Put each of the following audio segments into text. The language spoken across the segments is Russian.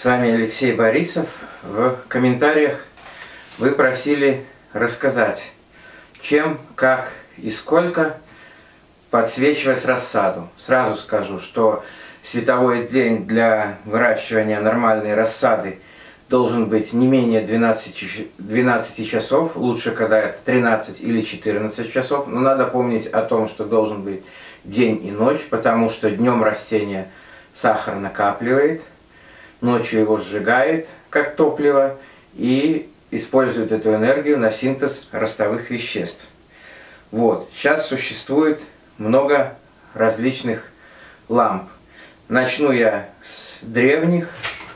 С вами Алексей Борисов. В комментариях вы просили рассказать, чем, как и сколько подсвечивать рассаду. Сразу скажу, что световой день для выращивания нормальной рассады должен быть не менее 12 часов, лучше, когда это 13 или 14 часов, но надо помнить о том, что должен быть день и ночь, потому что днем растение сахар накапливает, ночью его сжигает как топливо и использует эту энергию на синтез ростовых веществ. Вот. Сейчас существует много различных ламп. Начну я с древних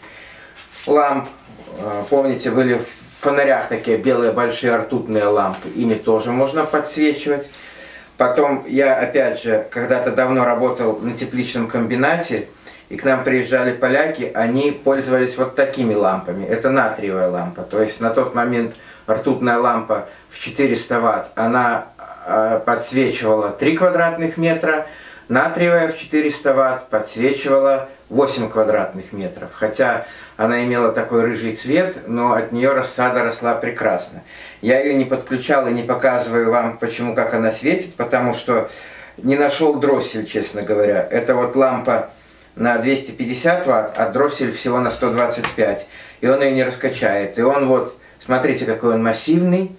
ламп. Помните, были в фонарях такие белые большие ртутные лампы. Ими тоже можно подсвечивать. Потом я, опять же, когда-то давно работал на тепличном комбинате, и к нам приезжали поляки, они пользовались вот такими лампами. Это натриевая лампа. То есть на тот момент ртутная лампа в 400 Вт, она подсвечивала 3 квадратных метра, натриевая в 400 Вт подсвечивала 8 квадратных метров. Хотя она имела такой рыжий цвет, но от нее рассада росла прекрасно. Я ее не подключал и не показываю вам, почему, как она светит, потому что не нашел дроссель, честно говоря. Это вот лампа на 250 Вт, а дроссель всего на 125. И он ее не раскачает. И он вот, смотрите, какой он массивный.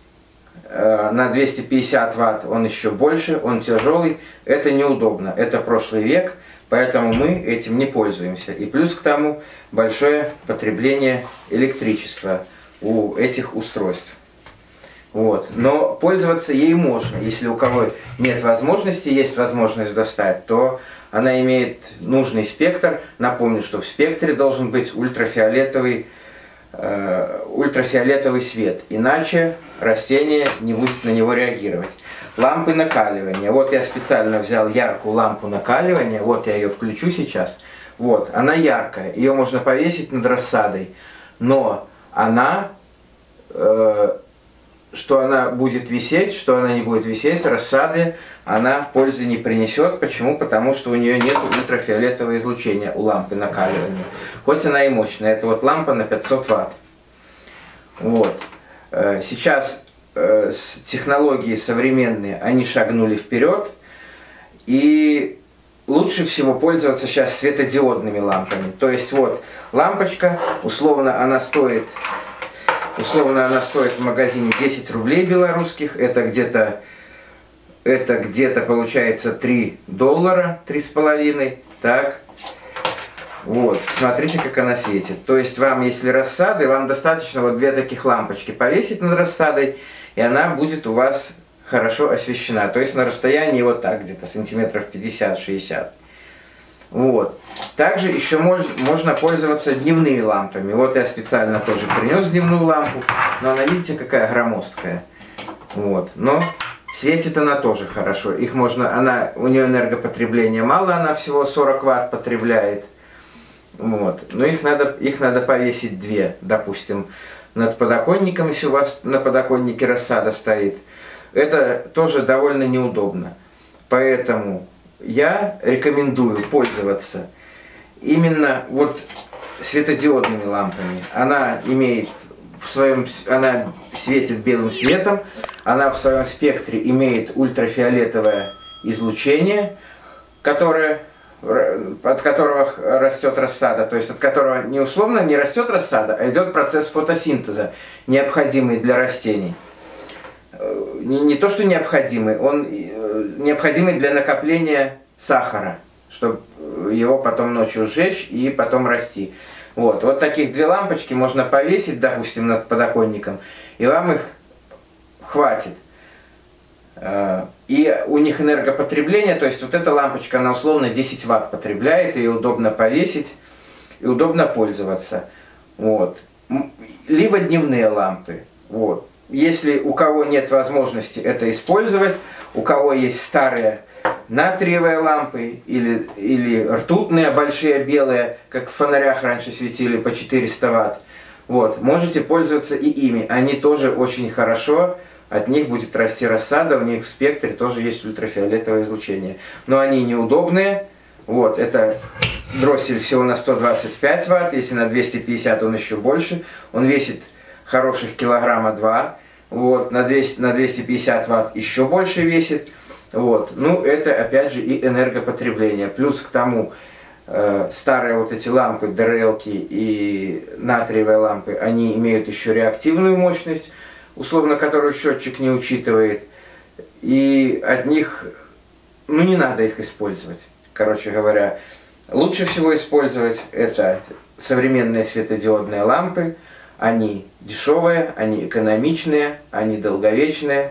На 250 Вт он еще больше, он тяжелый. Это неудобно. Это прошлый век, поэтому мы этим не пользуемся. И плюс к тому большое потребление электричества у этих устройств. Вот. Но пользоваться ей можно. Если у кого нет возможности, есть возможность достать, то она имеет нужный спектр. Напомню, что в спектре должен быть ультрафиолетовый свет, иначе растение не будет на него реагировать. Лампы накаливания. Вот я специально взял яркую лампу накаливания. Вот я ее включу сейчас. Вот, она яркая. Ее можно повесить над рассадой. Но она... что она будет висеть, что она не будет висеть, рассаде она пользы не принесет. Почему? Потому что у нее нет ультрафиолетового излучения у лампы накаливания. Хоть она и мощная. Это вот лампа на 500 Вт. Вот. Сейчас технологии современные, они шагнули вперед. И лучше всего пользоваться сейчас светодиодными лампами. То есть вот лампочка, условно она стоит в магазине 10 рублей белорусских. Это где-то получается 3 доллара, 3,5. Так. Вот. Смотрите, как она светит. То есть вам, если рассады, вам достаточно вот 2 таких лампочки повесить над рассадой, и она будет у вас хорошо освещена. То есть на расстоянии вот так, где-то сантиметров 50-60. Вот. Также еще можно пользоваться дневными лампами. Вот я специально тоже принес дневную лампу, но она, видите, какая громоздкая. Вот. Но светит она тоже хорошо. Их можно, у нее энергопотребление мало, она всего 40 Вт потребляет. Вот. Но их надо повесить 2, допустим, над подоконником, если у вас на подоконнике рассада стоит. Это тоже довольно неудобно. Поэтому я рекомендую пользоваться именно вот светодиодными лампами. Она светит белым светом, она в своем спектре имеет ультрафиолетовое излучение, от которого растет рассада, то есть от которого не условно не растет рассада, а идет процесс фотосинтеза, необходимый для растений. Не то, что необходимый, он необходимый для накопления сахара, чтобы его потом ночью сжечь и потом расти. Вот таких 2 лампочки можно повесить, допустим, над подоконником, и вам их хватит. И у них энергопотребление, то есть вот эта лампочка, она условно 10 Вт потребляет, ее удобно повесить и удобно пользоваться. Вот. Либо дневные лампы. Вот. Если у кого нет возможности это использовать, у кого есть старые натриевые лампы или ртутные, большие белые, как в фонарях раньше светили по 400 Вт, вот, можете пользоваться и ими. Они тоже очень хорошо, от них будет расти рассада, у них в спектре тоже есть ультрафиолетовое излучение. Но они неудобные, Вот, это дроссель всего на 125 ватт, если на 250 он еще больше. Он весит хороших килограмма 2. Вот, на 250 ватт еще больше весит. Вот, ну это опять же и энергопотребление. Плюс к тому, старые вот эти лампы, ДРЛ-ки и натриевые лампы, они имеют еще реактивную мощность, условно, которую счетчик не учитывает. И от них, ну не надо их использовать. Короче говоря, лучше всего использовать это современные светодиодные лампы. Они дешевые, они экономичные, они долговечные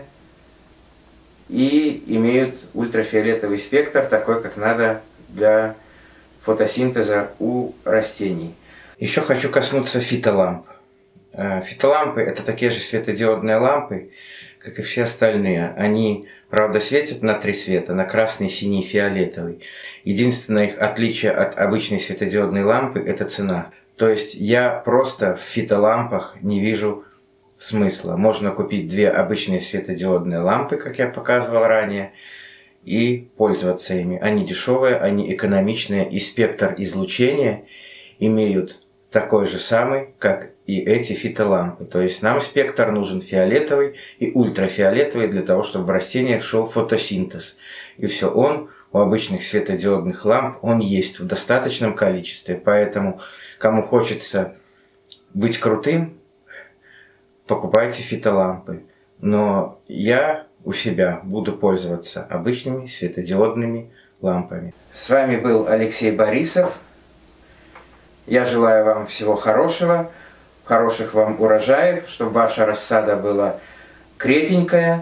и имеют ультрафиолетовый спектр, такой, как надо для фотосинтеза у растений. Еще хочу коснуться фитоламп. Фитолампы – это такие же светодиодные лампы, как и все остальные. Они, правда, светят на 3 света – на красный, синий, фиолетовый. Единственное их отличие от обычной светодиодной лампы – это цена. То есть я просто в фитолампах не вижу смысла. Можно купить 2 обычные светодиодные лампы, как я показывал ранее, и пользоваться ими. Они дешевые, они экономичные, и спектр излучения имеют такой же самый, как и эти фитолампы. То есть нам спектр нужен фиолетовый и ультрафиолетовый для того, чтобы в растениях шел фотосинтез. И все, он у обычных светодиодных ламп, он есть в достаточном количестве. Поэтому, кому хочется быть крутым, покупайте фитолампы. Но я у себя буду пользоваться обычными светодиодными лампами. С вами был Алексей Борисов. Я желаю вам всего хорошего, хороших вам урожаев, чтобы ваша рассада была крепенькая,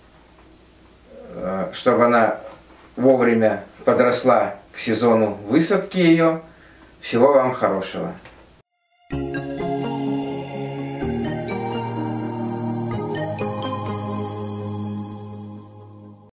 чтобы она вовремя подросла к сезону высадки ее. Всего вам хорошего.